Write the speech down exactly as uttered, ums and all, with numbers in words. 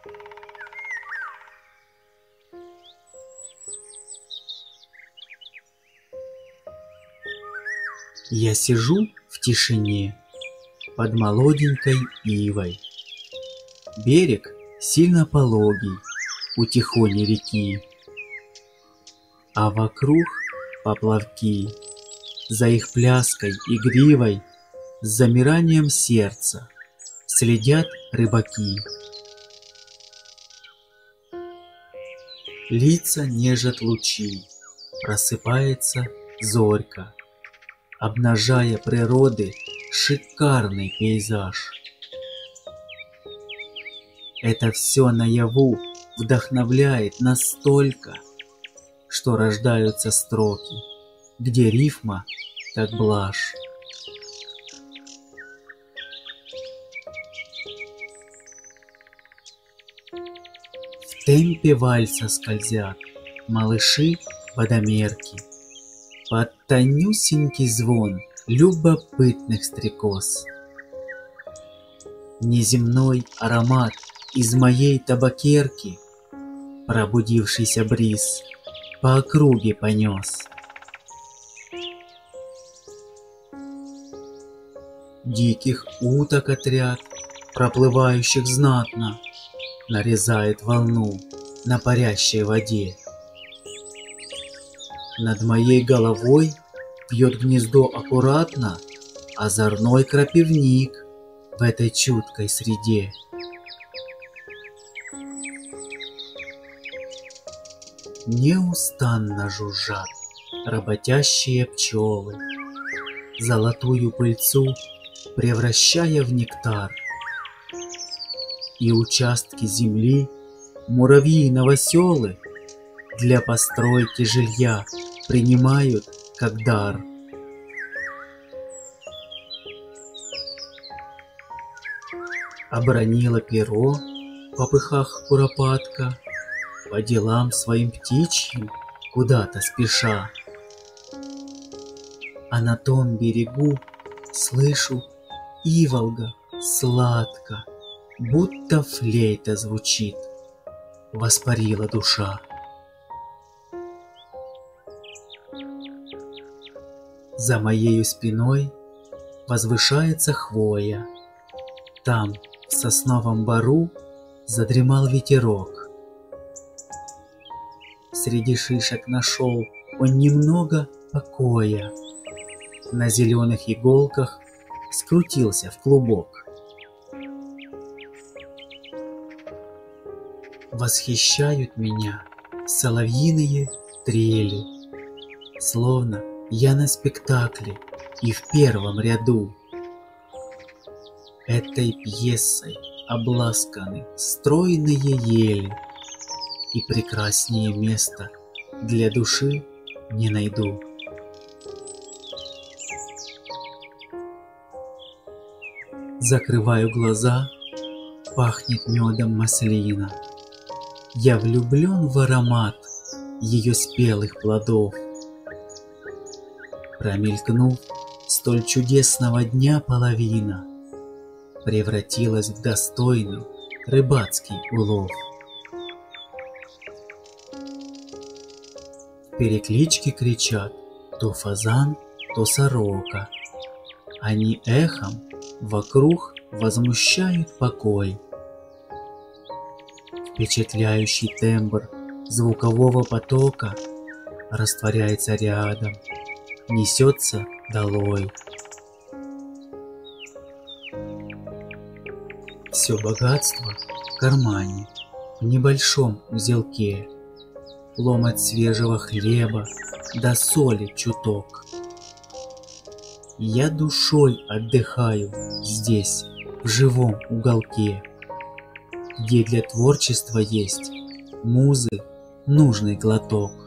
Я сижу в тишине под молоденькой ивой. Берег сильно пологий у тихоней реки, а вокруг поплавки. За их пляской игривой с замиранием сердца следят рыбаки. Лица нежат лучи, просыпается зорька, обнажая природы шикарный пейзаж. Это все наяву вдохновляет настолько, что рождаются строки, где рифма как блажь. В темпе вальса скользят малыши-водомерки под тонюсенький звон любопытных стрекоз. Неземной аромат из моей табакерки пробудившийся бриз по округе понес. Диких уток отряд, проплывающих знатно, нарезает волну на парящей воде. Над моей головой пьет гнездо аккуратно озорной крапивник в этой чуткой среде. Неустанно жужжат работящие пчелы, золотую пыльцу превращая в нектар. И участки земли муравьи-новоселы для постройки жилья принимают как дар. Обронила перо в попыхах куропатка, по делам своим птичьим куда-то спеша. А на том берегу слышу, иволга сладко, будто флейта звучит, воспарила душа. За моею спиной возвышается хвоя. Там, в сосновом бору, задремал ветерок. Среди шишек нашел он немного покоя. На зеленых иголках скрутился в клубок. Восхищают меня соловьиные трели, словно я на спектакле и в первом ряду. Этой пьесой обласканы стройные ели, и прекраснее места для души не найду. Закрываю глаза, пахнет медом маслина. Я влюблен в аромат ее спелых плодов. Промелькнув столь чудесного дня половина, превратилась в достойный рыбацкий улов. В перекличке кричат то фазан, то сорока. Они эхом вокруг возмущают покой. Впечатляющий тембр звукового потока растворяется рядом, несется долой. Все богатство в кармане, в небольшом узелке, ломоть свежего хлеба да соли чуток. Я душой отдыхаю здесь, в живом уголке, где для творчества есть музы нужный глоток.